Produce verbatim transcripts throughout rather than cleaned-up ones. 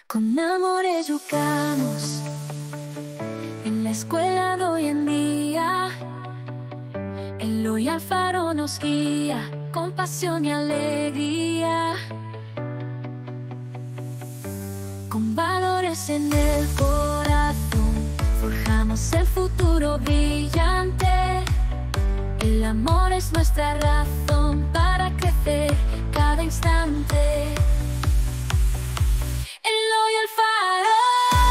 Con amor educamos en la escuela de hoy en día. El hoy al faro nos guía con pasión y alegría. Con valores en el corazón forjamos el futuro brillante. El amor es nuestra razón para crecer cada instante. El hoy al faro,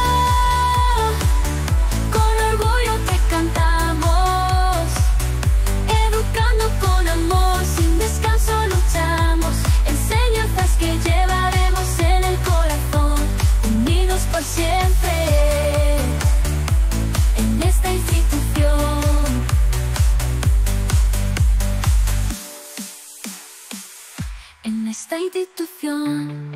con orgullo te cantamos. Educando con amor, sin descanso luchamos. Enseñanzas que llevaremos en el corazón, unidos por siempre en esta institución. En esta institución.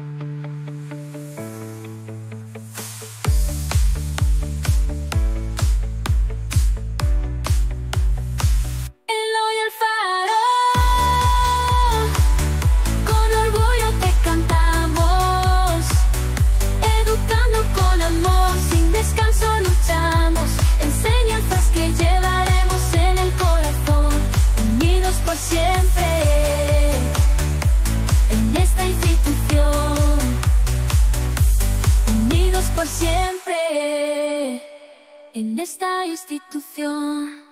Siempre en esta institución, unidos por siempre en esta institución.